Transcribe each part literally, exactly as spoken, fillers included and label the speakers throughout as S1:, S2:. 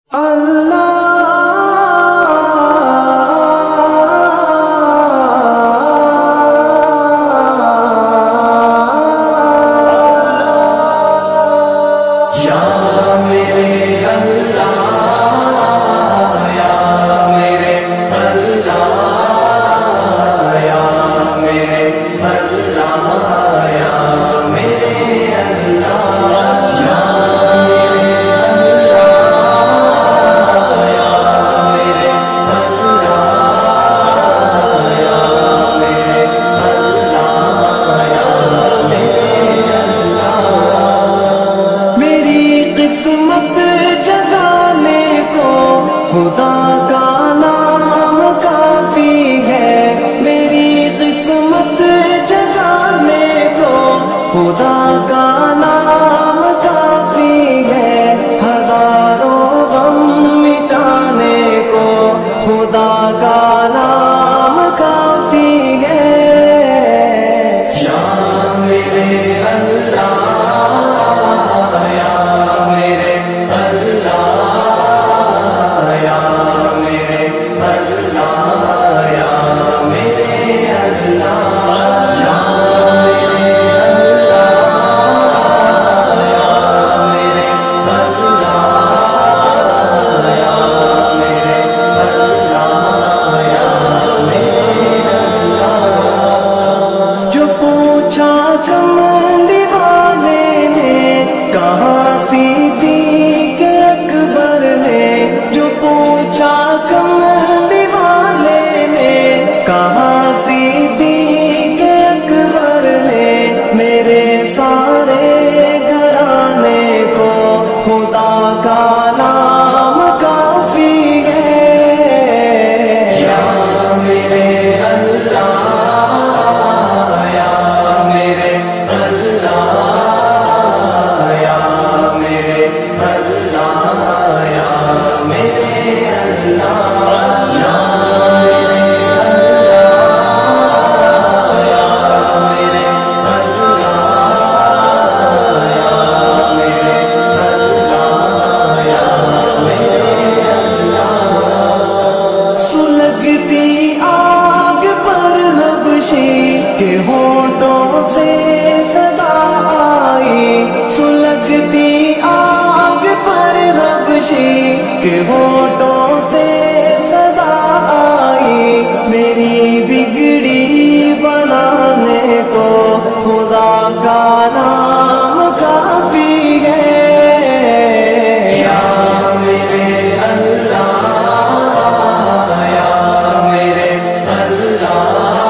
S1: خدا کا نام کافی ہے، میری قسمت جگانے کو خدا کا نام کافی ہے، ہزاروں غم مٹانے کو خدا کا نام کافی ہے۔ یا میرے اللہ، یا میرے اللہ، چملی والے نے کہا صدیق اکبر نے، جو پوچھا چملی والے نے کہا صدیق اکبر نے، میرے سارے گھرانے کو خدا کا نام کافی ہے۔ یا میرے اللہ، کے ہونٹوں سے صدا آئی، سلگتی آگ پر حبشی کے ہونٹوں سے صدا آئی، میری بگڑی بنانے کو خدا کا نام کافی ہے۔ یا میرے اللہ، یا میرے اللہ،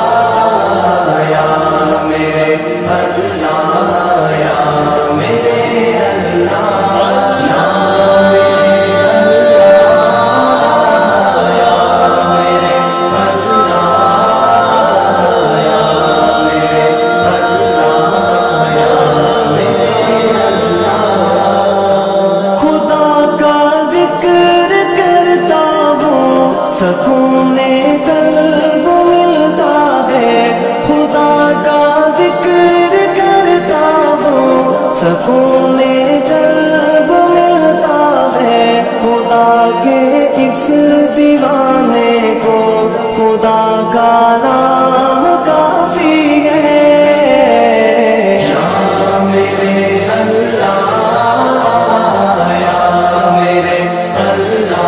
S1: سکون قلب ملتا ہے، خدا کا ذکر کرتا ہوں، سکون قلب ملتا ہے، خدا کے اس دیوانے کو خدا کا نام کافی ہے۔ یا میرے اللہ، یا میرے اللہ،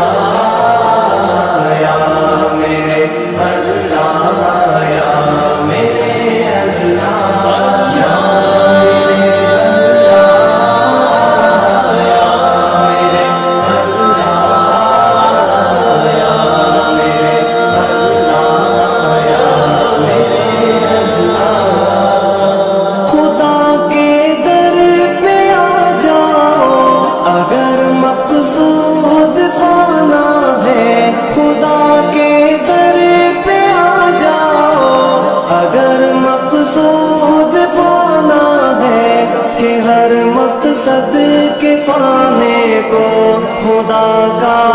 S1: مقصود پانا ہے، خدا کے در پہ آ جاؤ، اگر مقصود پانا ہے کہ ہر مقصد کے پانے کو خدا کا